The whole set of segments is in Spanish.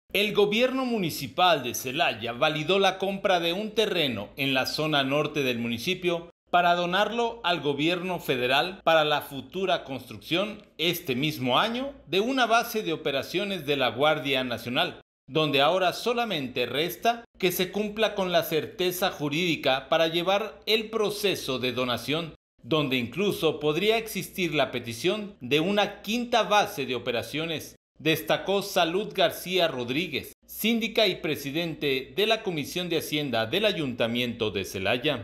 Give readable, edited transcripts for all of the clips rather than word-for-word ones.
El gobierno municipal de Celaya validó la compra de un terreno en la zona norte del municipio para donarlo al gobierno federal para la futura construcción este mismo año de una base de operaciones de la Guardia Nacional, donde ahora solamente resta que se cumpla con la certeza jurídica para llevar el proceso de donación, donde incluso podría existir la petición de una quinta base de operaciones, destacó Salud García Rodríguez, síndica y presidente de la Comisión de Hacienda del Ayuntamiento de Celaya.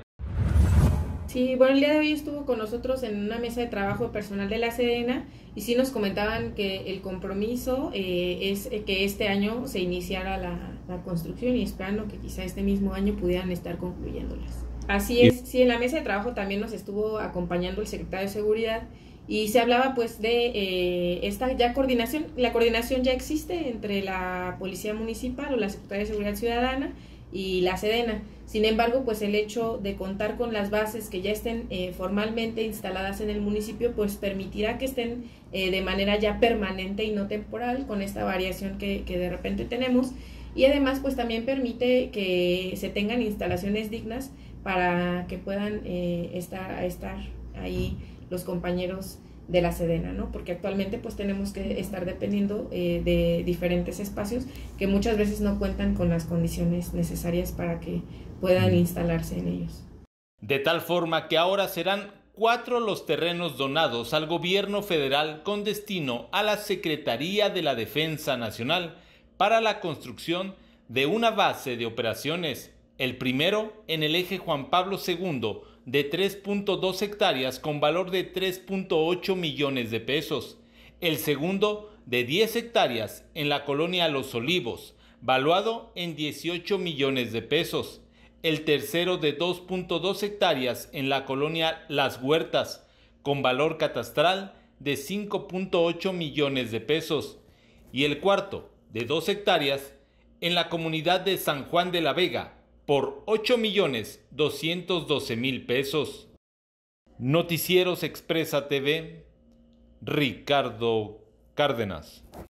Sí, bueno, el día de hoy estuvo con nosotros en una mesa de trabajo personal de la Sedena y sí nos comentaban que el compromiso es que este año se iniciara la construcción y esperando que quizá este mismo año pudieran estar concluyéndolas. Así es, sí, en la mesa de trabajo también nos estuvo acompañando el secretario de Seguridad y se hablaba pues de esta ya coordinación. La coordinación ya existe entre la Policía Municipal o la Secretaría de Seguridad Ciudadana y la Sedena. Sin embargo, pues el hecho de contar con las bases que ya estén formalmente instaladas en el municipio, pues permitirá que estén de manera ya permanente y no temporal con esta variación que de repente tenemos. Y además, pues también permite que se tengan instalaciones dignas para que puedan estar ahí los compañeros de la Sedena, ¿no? Porque actualmente pues tenemos que estar dependiendo de diferentes espacios que muchas veces no cuentan con las condiciones necesarias para que puedan instalarse en ellos. De tal forma que ahora serán 4 los terrenos donados al gobierno federal con destino a la Secretaría de la Defensa Nacional para la construcción de una base de operaciones. El primero en el eje Juan Pablo II de 3.2 hectáreas con valor de 3.8 millones de pesos. El segundo de 10 hectáreas en la colonia Los Olivos, valuado en 18 millones de pesos. El tercero de 2.2 hectáreas en la colonia Las Huertas, con valor catastral de 5.8 millones de pesos. Y el cuarto de 2 hectáreas en la comunidad de San Juan de la Vega, por 8.212.000 pesos. Noticieros Expresa TV, Ricardo Cárdenas.